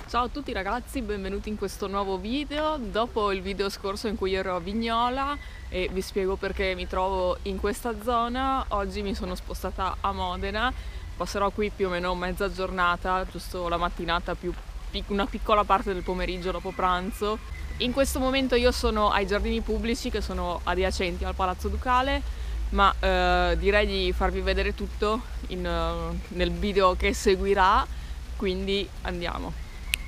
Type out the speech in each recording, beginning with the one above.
Ciao a tutti ragazzi, benvenuti in questo nuovo video. Dopo il video scorso in cui ero a Vignola e vi spiego perché mi trovo in questa zona, oggi mi sono spostata a Modena. Passerò qui più o meno mezza giornata, giusto la mattinata più una piccola parte del pomeriggio dopo pranzo. In questo momento io sono ai giardini pubblici che sono adiacenti al Palazzo Ducale, ma direi di farvi vedere tutto nel video che seguirà, quindi andiamo.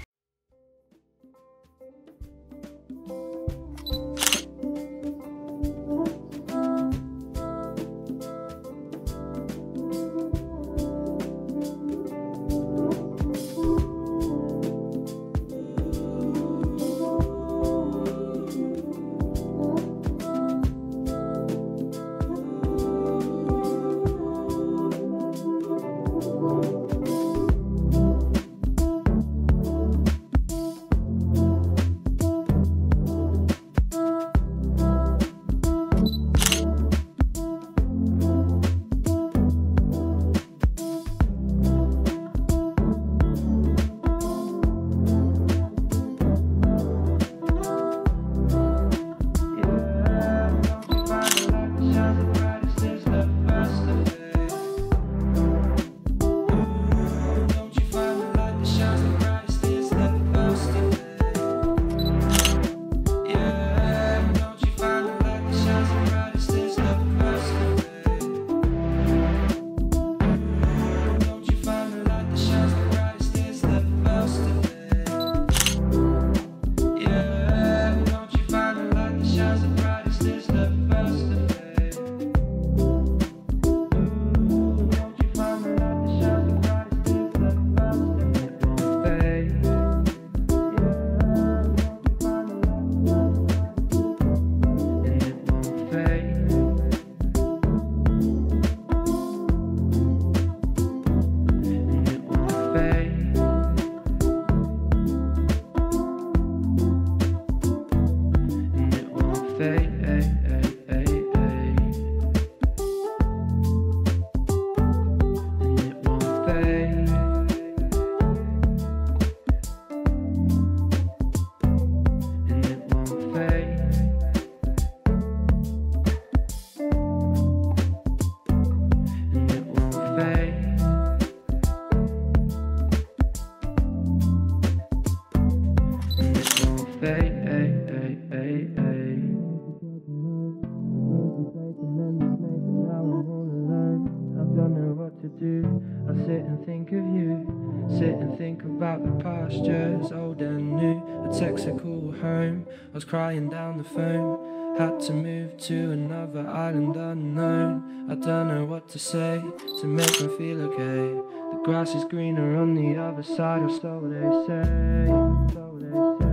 I sit and think of you, sit and think about the pastures, old and new. A Texaco home, I was crying down the phone. Had to move to another island unknown. I don't know what to say to make me feel okay. The grass is greener on the other side, or so they say. So they say, so they say.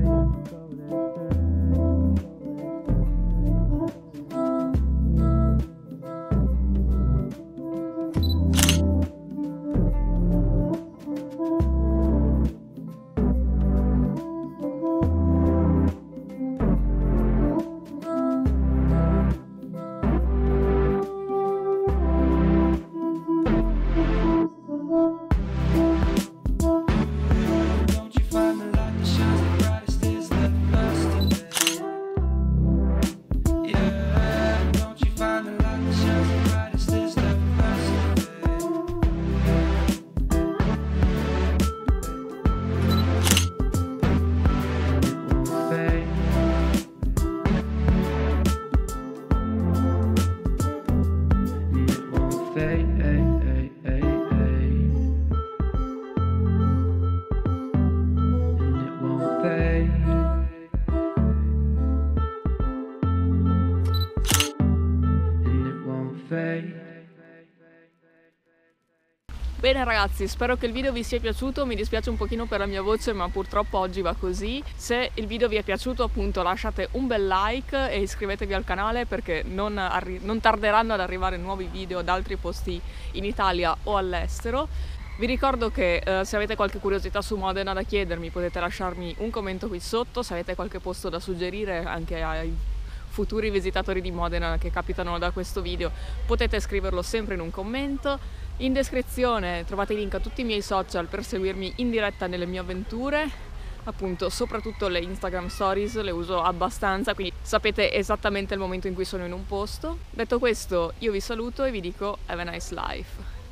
Bene ragazzi, spero che il video vi sia piaciuto, mi dispiace un pochino per la mia voce ma purtroppo oggi va così. Se il video vi è piaciuto appunto lasciate un bel like e iscrivetevi al canale perché non tarderanno ad arrivare nuovi video da altri posti in Italia o all'estero. Vi ricordo che se avete qualche curiosità su Modena da chiedermi potete lasciarmi un commento qui sotto, se avete qualche posto da suggerire anche ai futuri visitatori di Modena che capitano da questo video, potete scriverlo sempre in un commento. In descrizione trovate i link a tutti i miei social per seguirmi in diretta nelle mie avventure, appunto soprattutto le Instagram stories le uso abbastanza, quindi sapete esattamente il momento in cui sono in un posto. Detto questo, io vi saluto e vi dico have a nice life.